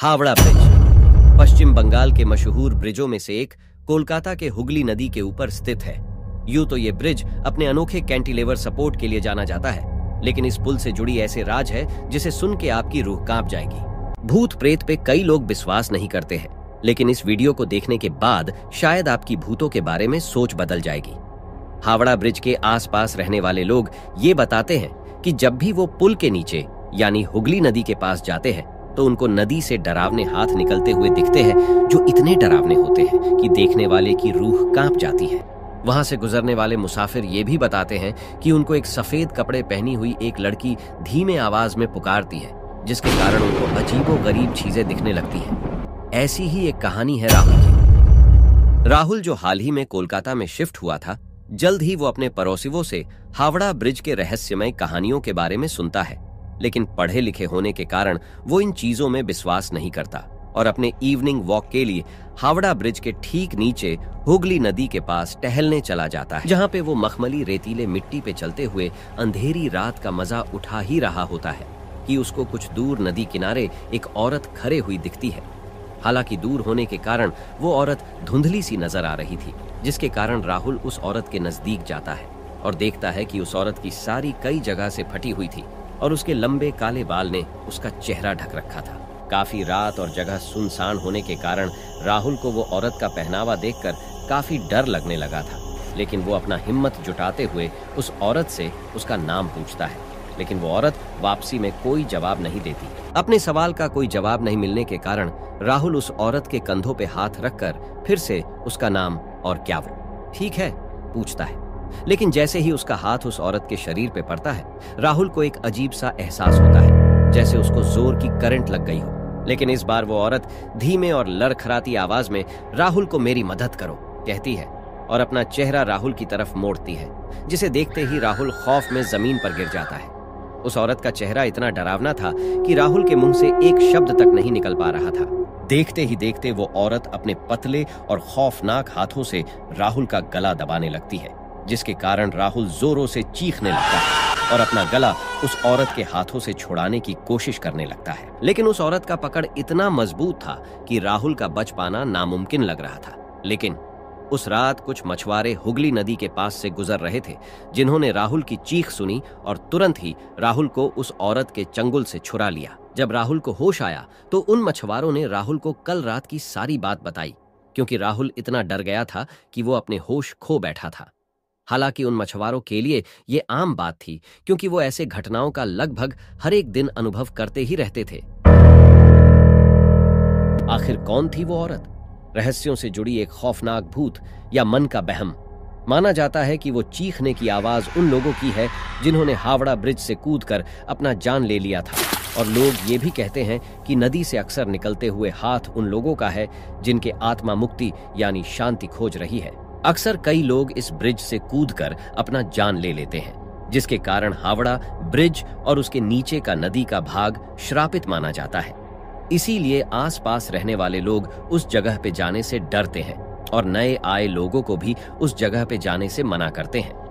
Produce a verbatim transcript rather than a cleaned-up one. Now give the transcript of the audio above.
Howrah bridge पश्चिम बंगाल के मशहूर ब्रिजों में से एक कोलकाता के हुगली नदी के ऊपर स्थित है। यूं तो ये ब्रिज अपने अनोखे कैंटिलेवर सपोर्ट के लिए जाना जाता है, लेकिन इस पुल से जुड़ी ऐसे राज है जिसे सुन के आपकी रूह कांप जाएगी। भूत प्रेत पे कई लोग विश्वास नहीं करते हैं, लेकिन इस वीडियो को देखने के बाद शायद आपकी भूतों के बारे में सोच बदल जाएगी। हावड़ा ब्रिज के आसपास रहने वाले लोग ये बताते हैं कि जब भी वो पुल के नीचे यानी हुगली नदी के पास जाते हैं तो उनको नदी से डरावने हाथ निकलते हुए दिखते हैं, जो इतने डरावने होते हैं कि देखने वाले की रूह कांप जाती है। वहां से गुजरने वाले मुसाफिर ये भी बताते हैं कि उनको एक सफेद कपड़े पहनी हुई एक लड़की धीमे आवाज में पुकारती है, जिसके कारण उनको अजीबोगरीब चीजें दिखने लगती हैं। ऐसी ही एक कहानी है राहुल की। राहुल, जो हाल ही में कोलकाता में शिफ्ट हुआ था, जल्द ही वो अपने पड़ोसियों से हावड़ा ब्रिज के रहस्यमय कहानियों के बारे में सुनता है, लेकिन पढ़े लिखे होने के कारण वो इन चीजों में विश्वास नहीं करता और अपने इवनिंग वॉक के लिए हावड़ा ब्रिज के ठीक नीचे हुगली नदी के पास टहलने चला जाता है, जहां पे वो मखमली रेतीले मिट्टी पे चलते हुए अंधेरी रात का मजा उठा ही रहा होता है कि उसको कुछ दूर नदी किनारे एक औरत खड़े हुई दिखती है। हालांकि दूर होने के कारण वो औरत धुंधली सी नजर आ रही थी, जिसके कारण राहुल उस औरत के नजदीक जाता है और देखता है कि उस औरत की सारी कई जगह से फटी हुई थी और उसके लंबे काले बाल ने उसका चेहरा ढक रखा था। काफी रात और जगह सुनसान होने के कारण राहुल को वो औरत का पहनावा देखकर काफी डर लगने लगा था, लेकिन वो अपना हिम्मत जुटाते हुए उस औरत से उसका नाम पूछता है, लेकिन वो औरत वापसी में कोई जवाब नहीं देती। अपने सवाल का कोई जवाब नहीं मिलने के कारण राहुल उस औरत के कंधों पे हाथ रखकर फिर से उसका नाम और क्या वो ठीक है पूछता है, लेकिन जैसे ही उसका हाथ उस औरत के शरीर पे पड़ता है, राहुल को एक अजीब सा एहसास होता है, जैसे उसको जोर की करंट लग गई हो। लेकिन इस बार वो औरत धीमे और लड़खड़ाती आवाज में राहुल को मेरी मदद करो कहती है और अपना चेहरा राहुल की तरफ मोड़ती है, जिसे देखते ही राहुल खौफ में जमीन पर गिर जाता है। उस औरत का चेहरा इतना डरावना था कि राहुल के मुंह से एक शब्द तक नहीं निकल पा रहा था। देखते ही देखते वो औरत अपने पतले और खौफनाक हाथों से राहुल का गला दबाने लगती है, जिसके कारण राहुल जोरों से चीखने लगता है और अपना गला उस औरत के हाथों से छुड़ाने की कोशिश करने लगता है। लेकिन उस औरत का पकड़ इतना मजबूत था कि राहुल का बच पाना नामुमकिन लग रहा था। लेकिन उस रात कुछ मछुआरे हुगली नदी के पास से गुजर रहे थे, जिन्होंने राहुल की चीख सुनी और तुरंत ही राहुल को उस औरत के चंगुल से छुड़ा लिया। जब राहुल को होश आया तो उन मछुआरों ने राहुल को कल रात की सारी बात बताई, क्योंकि राहुल इतना डर गया था कि वो अपने होश खो बैठा था। हालांकि उन मछुआरों के लिए ये आम बात थी, क्योंकि वो ऐसे घटनाओं का लगभग हर एक दिन अनुभव करते ही रहते थे। आखिर कौन थी वो औरत? रहस्यों से जुड़ी एक खौफनाक भूत या मन का बहम? माना जाता है कि वो चीखने की आवाज उन लोगों की है जिन्होंने हावड़ा ब्रिज से कूदकर अपना जान ले लिया था, और लोग ये भी कहते हैं कि नदी से अक्सर निकलते हुए हाथ उन लोगों का है जिनके आत्मा मुक्ति यानी शांति खोज रही है। अक्सर कई लोग इस ब्रिज से कूदकर अपना जान ले लेते हैं, जिसके कारण हावड़ा ब्रिज और उसके नीचे का नदी का भाग श्रापित माना जाता है। इसीलिए आसपास रहने वाले लोग उस जगह पे जाने से डरते हैं और नए आए लोगों को भी उस जगह पे जाने से मना करते हैं।